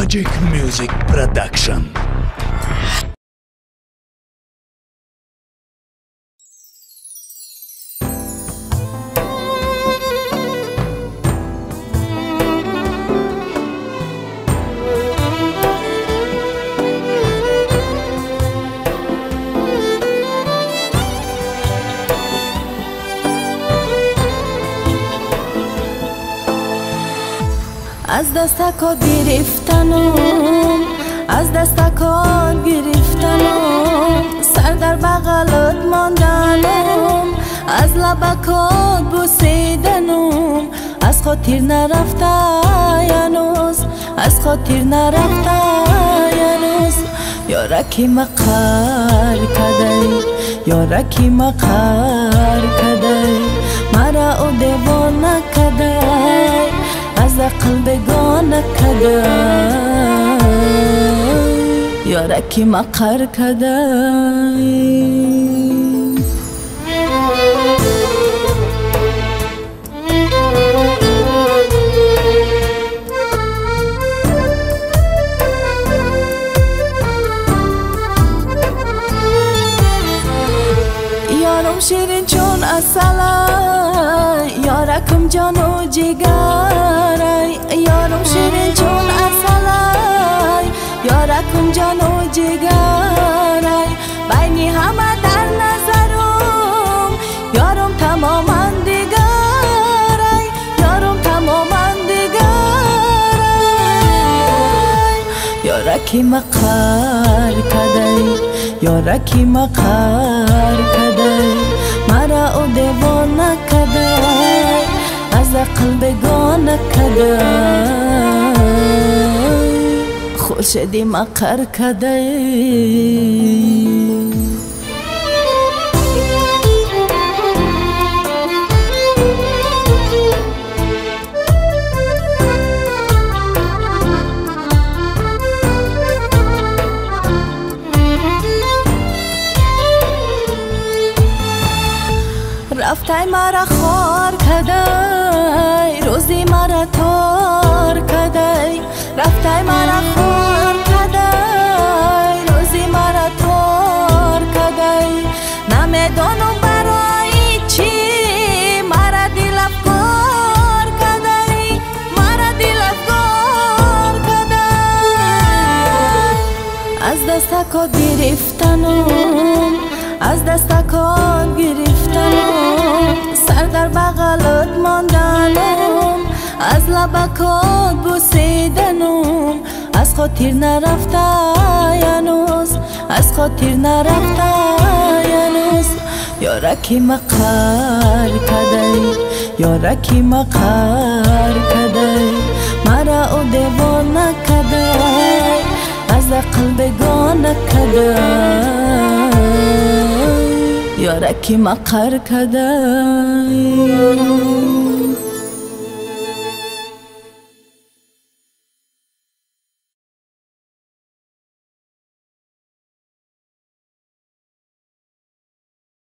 Magic Music Production. از دستکات گرفتنم، از دستکات گرفتنم، سر در بغلت ماندنم، از لبکات بوسیدنم، از خاطر نرفته ینوز، از خاطر نرفته ینوز. یارکی مقهر کدی، یارکی مقهر کدی، مرا او دیوانه کدی، از قلب گانه کده، یارکی مقهر کده. یارم شیرین چون اصله، یارکم جان و جگره، یارم شیرین چون اصله، یارکم جان و جگره، بینی همه در نظرم، یارم تماما دیگره، یارم تماما دیگره. یارکی مقهر کده، یارکی مقهر کده، مرا او دیوانه کده، از قلب گانه کده، خورشیدی مقهر کده. رفته مرا خوار کده، روزی مرا تار کده، رفته مرا خوار کده، روزی مرا تار کده، نمیدانم برای چی مرا دل افگار کده، مرا دل افگار کده. از دستکات گرفتنم، از دستکات گرفتنم، سر در بغلت ماندنم، از لبکات بوسیدنم، از خاطر نرفته ینوز، از خاطر نرفته ینوز. یارکی مقهر کده، یارکی مقهر کده، مرا او دیوانه کده، از قلب گانه کده، یارکی مقهر کده.